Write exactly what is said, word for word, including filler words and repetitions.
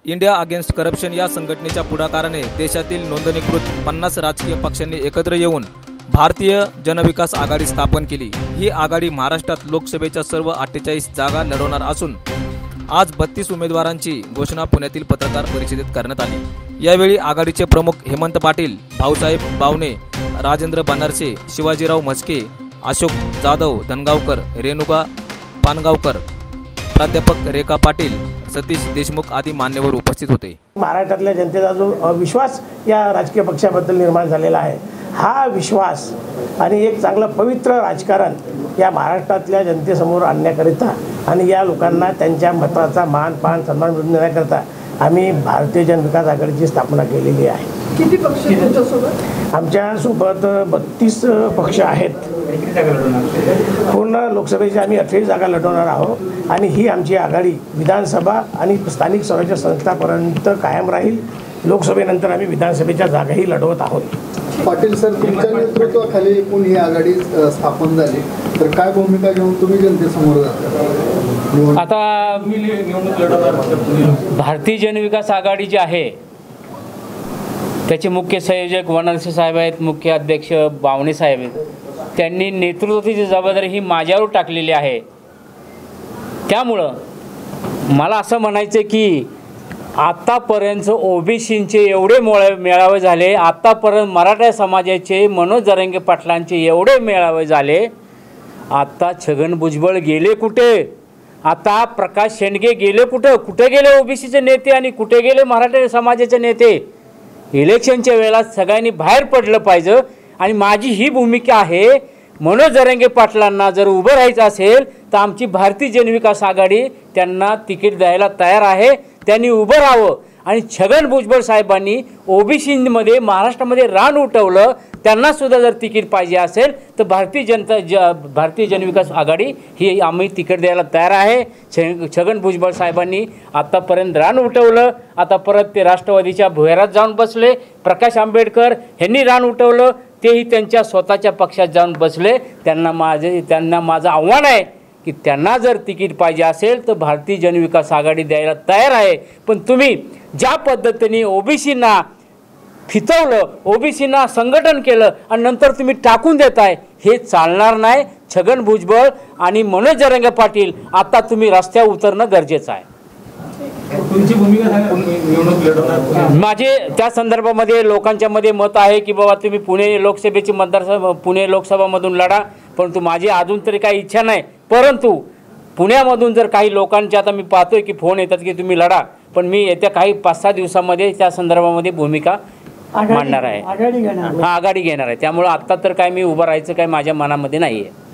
India against corruption या संघटनेच्या पुढाकाराने देशातील नोंदणीकृत पन्नास राजकीय पक्षांनी एकत्र येऊन भारतीय जनविकास आघाडी स्थापन केली। ही आघाडी महाराष्ट्रात लोकसभेच्या सर्व अठ्ठेचाळीस जागा लढवणार असून आज बत्तीस उमेदवारांची घोषणा पुण्यातील पत्रकार परिषदेत करण्यात आली। यावेळी आघाडीचे प्रमुख हेमंत पाटील, भाऊसाहेब बावणे, राजेंद्र बनारसे, शिवाजीराव म्हस्के, अशोक जाधव धनगावकर, रेणुका पानगावकर, प्राध्यापक रेखा पाटील, सतीश देशमुख आदी मान्यवर उपस्थित होते। महाराष्ट्रातल्या जनतेचा जो विश्वास या राजकीय पक्षाबद्दल निर्माण झालेला आहे, हा विश्वास आणि एक चांगलं पवित्र राजकारण या महाराष्ट्रातल्या जनतेसमोर आणण्याकरिता आणि या लोकांना त्यांच्या मताचा मान पान सन्मान मिळवून देण्याकरिता आम्ही भारतीय जनविकास आघाडीची स्थापना केलेली आहे। किती पक्ष तुमच्यासोबत? आमच्यासोबत बत्तीस पक्ष आहेत। पूर्ण लोकसभेची आम्ही अठ्ठेचाळीस जागा लढवणार आहोत आणि ही आमची आघाडी विधानसभा आणि स्थानिक स्वराज्य संस्थापर्यंत कायम राहील। लोकसभेनंतर आम्ही विधानसभेच्या जागाही लढवत आहोत। पाटील सर, तुमच्या नेतृत्वाखाली एकूण ही आघाडी स्थापन झाली, तर काय भूमिका घेऊन तुम्ही जनतेसमोर जाता? आता भारतीय जनविकास आघाडी जी आहे त्याचे मुख्य संयोजक बनारसे साहेब आहेत, मुख्य अध्यक्ष बावणे साहेब आहेत। त्यांनी नेतृत्वाची जबाबदारी ही माझ्यावर टाकलेली आहे। त्यामुळं मला असं म्हणायचं की आत्तापर्यंत ओबीसींचे एवढे मोळे मेळावे झाले, आत्तापर्यंत मराठा समाजाचे मनोज जरांगे पाटलांचे एवढे मेळावे झाले। आता छगन भुजबळ गेले कुठे? आता प्रकाश शेंडगे गेले कुठं? कुठे गेले ओबीसीचे नेते आणि कुठे गेले मराठा समाजाचे नेते? इलेक्शनच्या वेळेला सगळ्यांनी बाहेर पडलं पाहिजे आणि माझी ही भूमिका आहे, मनोज जरांगे पाटलांना जर उभं राहायचं असेल तर आमची भारतीय जनविकास आघाडी त्यांना तिकीट द्यायला तयार आहे। त्यांनी उभं राहावं आणि छगन भुजबळ साहेबांनी ओबीसीमध्ये महाराष्ट्रामध्ये रान उठवलं, त्यांना सुद्धा जर तिकीट पाहिजे असेल तर भारतीय जनता ज भारतीय जनविकास आघाडी ही आम्ही तिकीट द्यायला तयार आहे। छ छगन भुजबळ साहेबांनी आत्तापर्यंत रान उठवलं, आता परत ते राष्ट्रवादीच्या भुयारात जाऊन बसले। प्रकाश आंबेडकर यांनी रान उठवलं, तेही त्यांच्या स्वतःच्या पक्षात जाऊन बसले। त्यांना माझे त्यांना माझं आव्हान आहे की त्यांना जर तिकीट पाहिजे असेल तर भारतीय जनविकास आघाडी द्यायला तयार आहे। पण तुम्ही ज्या पद्धतीने ओबीसींना फितवलं, ओबीसींना संघटन केलं आणि नंतर तुम्ही टाकून देताय, हे चालणार नाही। छगन भुजबळ आणि मनोज जरांगे पाटील आता तुम्ही रस्त्यावर उतरणं गरजेचं आहे। तुमची भूमिका सांगा। माझे त्या संदर्भामध्ये लोकांच्या मध्ये मत आहे की बाबा तुम्ही पुणे लोकसभेची मतदारसंघ पुणे लोकसभामधून लढा, परंतु माझी अजून तरी काही इच्छा नाही। परंतु पुण्यामधून जर काही लोकांचे आता मी पाहतोय की फोन येतात की तुम्ही लढा, पण मी येत्या काही पाच सहा दिवसामध्ये त्या संदर्भामध्ये भूमिका मांडणार आहे, आघाडी घेणार हा आघाडी घेणार आहे। त्यामुळे आत्ता तर काय मी उभं राहायचं काय माझ्या मनामध्ये नाही आहे।